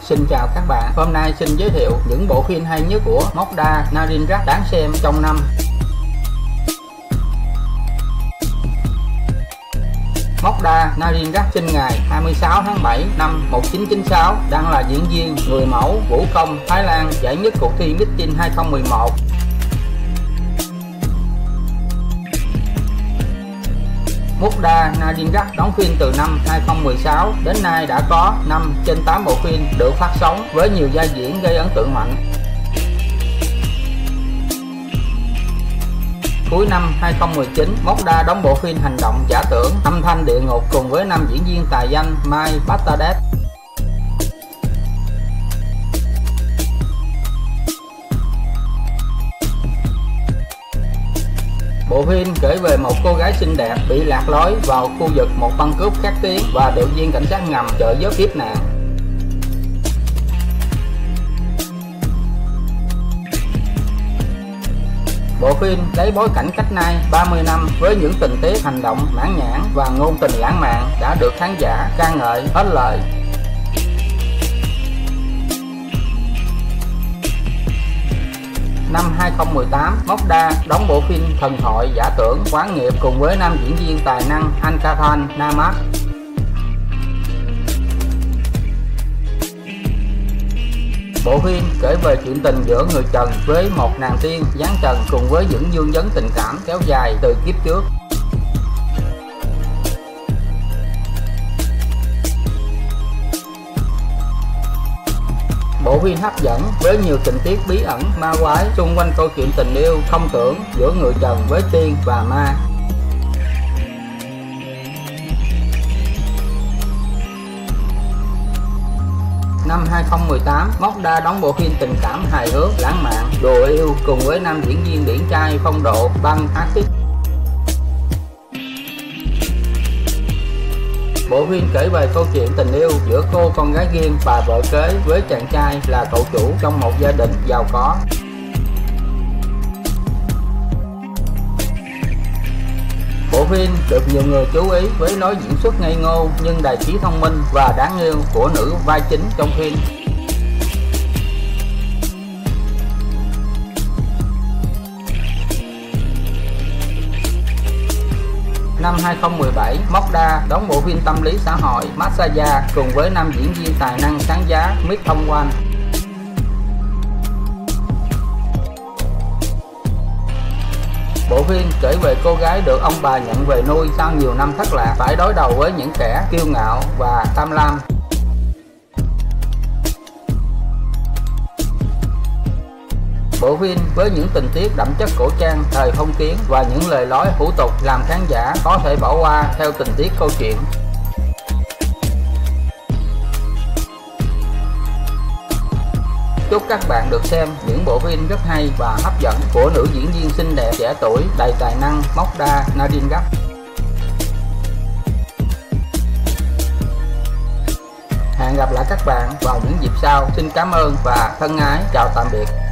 Xin chào các bạn, hôm nay xin giới thiệu những bộ phim hay nhất của Mokhtar Narinjak đáng xem trong năm. Mokhtar Narinjak sinh ngày 26 tháng 7 năm 1996, đang là diễn viên, người mẫu, vũ công Thái Lan, giải nhất cuộc thi Miss Teen 2011. Mokhtar Narinjak đóng phim từ năm 2016 đến nay, đã có 5 trên 8 bộ phim được phát sóng với nhiều vai diễn gây ấn tượng mạnh. Cuối năm 2019, Mokhtar đóng bộ phim hành động giả tưởng Âm thanh địa ngục cùng với nam diễn viên tài danh Mai Bastadet. Bộ phim kể về một cô gái xinh đẹp bị lạc lối vào khu vực một băng cướp khét tiếng và được viên cảnh sát ngầm trợ giúp kiếp nạn. Bộ phim lấy bối cảnh cách nay 30 năm với những tình tiết hành động mãn nhãn và ngôn tình lãng mạn đã được khán giả ca ngợi hết lời. Năm 2018, Mokhtar đóng bộ phim thần thoại giả tưởng Quán nghiệp cùng với nam diễn viên tài năng Ankathan Namaz. Bộ phim kể về chuyện tình giữa người Trần với một nàng tiên giáng trần cùng với những vương vấn tình cảm kéo dài từ kiếp trước. Bộ phim hấp dẫn với nhiều tình tiết bí ẩn ma quái xung quanh câu chuyện tình yêu không tưởng giữa người Trần với tiên và ma. Năm 2018, Mokhtar đóng bộ phim tình cảm hài hước lãng mạn Đùa yêu cùng với nam diễn viên điển trai phong độ Băng Artist. Bộ phim kể về câu chuyện tình yêu giữa cô con gái Duyên và vợ kế với chàng trai là cậu chủ trong một gia đình giàu có. Bộ phim được nhiều người chú ý với lối diễn xuất ngây ngô nhưng đầy trí thông minh và đáng yêu của nữ vai chính trong phim. Năm 2017, Mokhtar đóng bộ phim tâm lý xã hội Massaya cùng với nam diễn viên tài năng sáng giá Mick Thông Quan. Bộ phim kể về cô gái được ông bà nhận về nuôi sau nhiều năm thất lạc, phải đối đầu với những kẻ kiêu ngạo và tham lam. Bộ phim với những tình tiết đậm chất cổ trang thời phong kiến và những lời nói hủ tục làm khán giả có thể bỏ qua theo tình tiết câu chuyện. Chúc các bạn được xem những bộ phim rất hay và hấp dẫn của nữ diễn viên xinh đẹp trẻ tuổi đầy tài năng Mokhtar Narinjak. Hẹn gặp lại các bạn vào những dịp sau. Xin cảm ơn và thân ái chào tạm biệt.